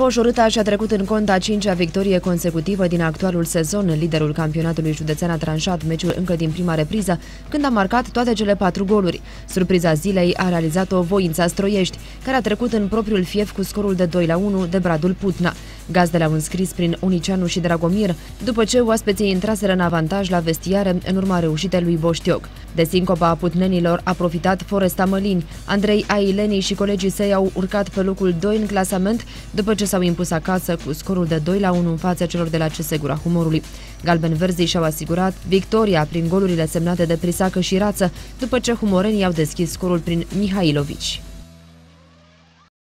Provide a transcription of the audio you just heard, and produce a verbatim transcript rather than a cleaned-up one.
Dragoș Orâta și-a trecut în cont a cincea victorie consecutivă din actualul sezon. Liderul campionatului județean a tranșat meciul încă din prima repriză, când a marcat toate cele patru goluri. Surpriza zilei a realizat-o Voința Stroiești, care a trecut în propriul fief cu scorul de doi la unu de Bradul Putna. Gazdele au înscris prin Unicianu și Dragomir, după ce oaspeții intraseră în avantaj la vestiare în urma reușitei lui Boștioc. De sincopa a putnenilor a profitat Foresta Mălini. Andrei Aileni și colegii săi au urcat pe locul doi în clasament, după ce s-au impus acasă cu scorul de doi la unu în fața celor de la C S Gura Humorului. Galben-verzii și-au asigurat victoria prin golurile semnate de Prisacă și Rață, după ce humorenii au deschis scorul prin Mihailovici.